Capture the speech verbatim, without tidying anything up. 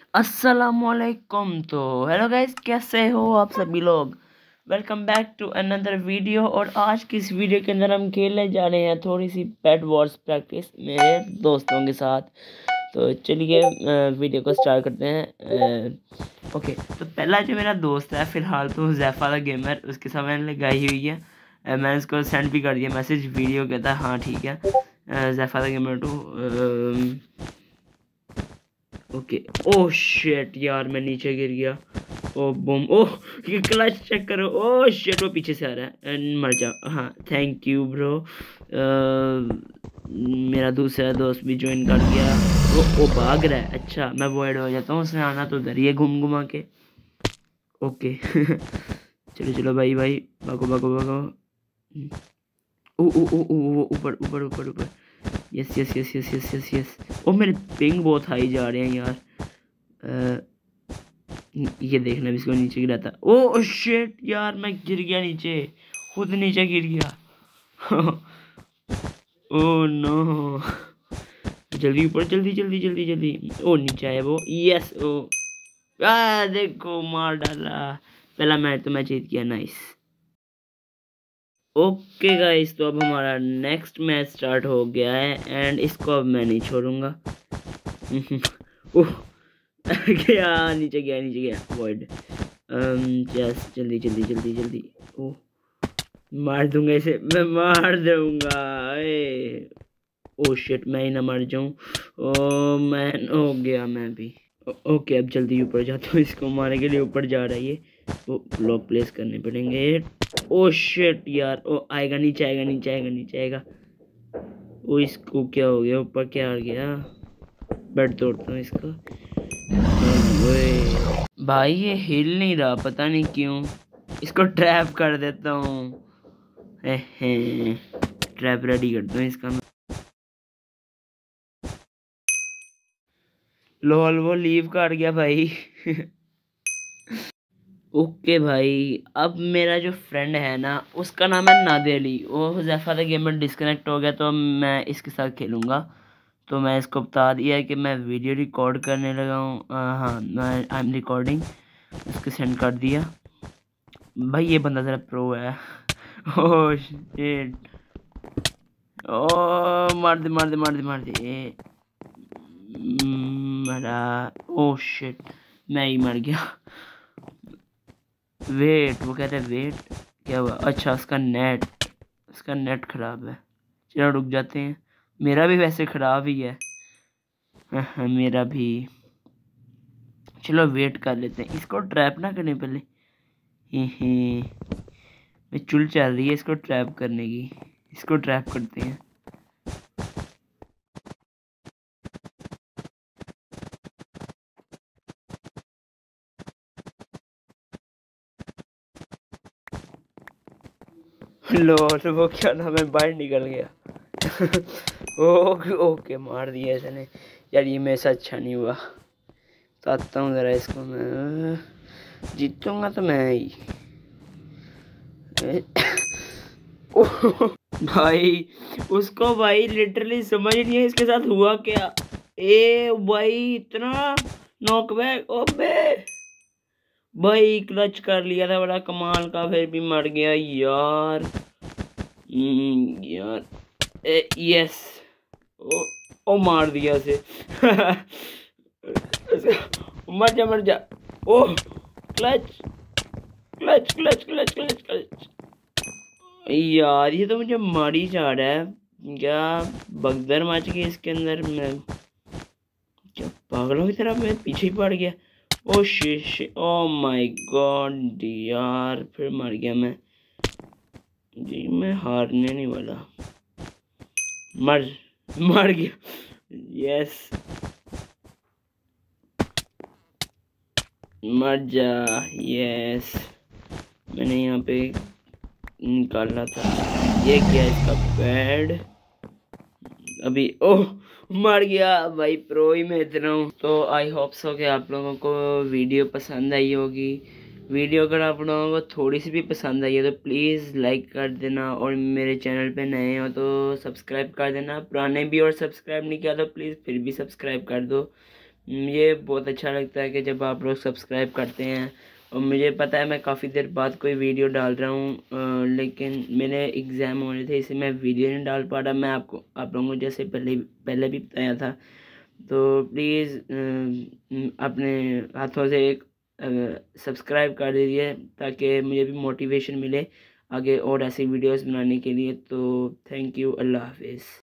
अस्सलामुअलैकुम। तो hello guys, कैसे हो आप सभी लोग। Welcome back to another video. और आज की इस वीडियो के अंदर हम खेलने जा रहे हैं थोड़ी सी बेड वॉर्स प्रैक्टिस मेरे दोस्तों के साथ। तो चलिए वीडियो को स्टार्ट करते हैं। ओके, तो पहला जो मेरा दोस्त है फ़िलहाल तो ज़ैफ़ा द गेमर, उसके साथ मैंने लगाई हुई है। अ, मैंने उसको सेंड भी कर दिया मैसेज, वीडियो कहता है हाँ ठीक है। Zaifa the gamer two okay. Oh shit यार, मैं नीचे गिर गया। ओ बम, ओह ये क्लच चेक करो। ओह शिट, वो पीछे से आ रहा है। एंड मर जा। हाँ थैंक यू ब्रो। मेरा दूसरा दोस्त भी ज्वाइन कर गया। वो वो भाग रहा है। अच्छा मैं वॉइड हो जाता हूँ, उसने आना तो उधर ही है घूम घुमा के। ओके चलो चलो भाई भाई, भागो भागो भागो। ओ ओ ओ ओ ऊपर ऊपर ऊपर ऊपर। Yes yes yes yes yes yes yes. ओ मेरे पिंग बहुत हाई जा रहे हैं यार। आ, ये देखना भी, इसको नीचे गिरा था। ओ शिट यार, मैं गिर गया नीचे, खुद नीचे गिर गया। ओ नो, जल्दी ऊपर, जल्दी जल्दी जल्दी जल्दी। ओ नीचे आया वो। यस ओ आ, देखो मार डाला। पहला मैच तो मैं जीत गया। नाइस। ओके गाइस, तो अब हमारा नेक्स्ट मैच स्टार्ट हो गया है एंड इसको अब मैं नहीं छोड़ूंगा। ओह गया नीचे, गया नीचे गया। वॉइड। जस्ट जल्दी जल्दी जल्दी जल्दी। ओह मार दूंगा इसे, मैं मार दूंगा। ए ओह शिट, मैं ही ना मर जाऊं। ओ मैन, हो गया मैं भी। ओ, ओके अब जल्दी ऊपर जाता हूँ, इसको मारने के लिए ऊपर जा रहा है ये। वो ब्लॉक प्लेस करने पड़ेंगे। ओ शिट यार, ओ आएगा नीचे, आएगा नीचे, आएगा नीचे आएगा। ओ इसको क्या हो गया, ऊपर क्या आ गया। बेड तोड़ता हूँ इसका। भाई ये हिल नहीं रहा, पता नहीं क्यों। इसको ट्रैप कर देता हूँ। ट्रैप रेडी करता हूँ इसका। लोल वो लीव कर गया भाई। ओके भाई, अब मेरा जो फ्रेंड है ना, उसका नाम है नादेली। वो ज़ैफ़ा द गेमर डिस्कनेक्ट हो गया तो मैं इसके साथ खेलूँगा। तो मैं इसको बता दिया है कि मैं वीडियो रिकॉर्ड करने लगा हूँ। हाँ मैं आई एम रिकॉर्डिंग, इसको सेंड कर दिया। भाई ये बंदा ज़रा प्रो है। ओह शिट, ओ मार दे मार दे मार दे मार दे। मरा। ओह शिट, मैं ही मर गया। वेट, वो कहते हैं वेट, क्या हुआ। अच्छा उसका नेट, उसका नेट खराब है। चलो रुक जाते हैं, मेरा भी वैसे खराब ही है। हाँ, मेरा भी। चलो वेट कर लेते हैं, इसको ट्रैप ना करने पहले। ही ही मैं चुल चल रही है इसको ट्रैप करने की। इसको ट्रैप करते हैं। लो वो क्या नाम है, बाहर निकल गया। ओके ओके, मार दिया इसने यार, ये मेरे साथ अच्छा नहीं हुआ। आता हूँ ज़रा इसको, मैं जीतूंगा तो मैं ही। भाई उसको भाई लिटरली समझ नहीं है इसके साथ हुआ क्या। ए भाई इतना नॉकबैक। ओबे भाई क्लच कर लिया था बड़ा कमाल का, फिर भी मर गया यार। यार ए, यस। ओ, ओ मार दिया उसे। मर जा मर जा। Oh clutch clutch clutch clutch clutch clutch. यार ये तो मुझे मार ही जा रहा है। क्या बगदर मच गई इसके अंदर। मैं क्या पागलों की तरह मैं पीछे ही पड़ गया। ओ शी, ओ माय गॉड यार, फिर मर गया मैं जी। मैं हारने नहीं वाला। मर मर गया। यस मर जा। यस मैंने यहाँ पे निकालना था। ये क्या इसका पैड अभी। ओह मर गया भाई, प्रो ही मैं इतना हूँ। तो आई होप सो कि आप लोगों को वीडियो पसंद आई होगी। वीडियो अगर आप लोगों को थोड़ी सी भी पसंद आई है तो प्लीज़ लाइक कर देना, और मेरे चैनल पे नए हो तो सब्सक्राइब कर देना। पुराने भी और सब्सक्राइब नहीं किया तो प्लीज़ फिर भी सब्सक्राइब कर दो। ये बहुत अच्छा लगता है कि जब आप लोग सब्सक्राइब करते हैं। और मुझे पता है मैं काफ़ी देर बाद कोई वीडियो डाल रहा हूँ, लेकिन मेरे एग्ज़ाम होने थे इसलिए मैं वीडियो नहीं डाल पा रहा। मैं आपको आप लोगों को जैसे पहले पहले भी बताया था, तो प्लीज़ अपने हाथों से एक सब्सक्राइब कर दीजिए ताकि मुझे भी मोटिवेशन मिले आगे और ऐसी वीडियोस बनाने के लिए। तो थैंक यू, अल्लाह हाफिज़।